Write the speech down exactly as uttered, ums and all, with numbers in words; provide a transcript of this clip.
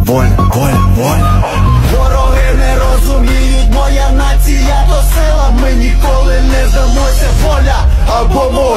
воля, воля, воля. Вороги не розуміють, моя нація то сила. Ми ніколи не здамося, воля або воля.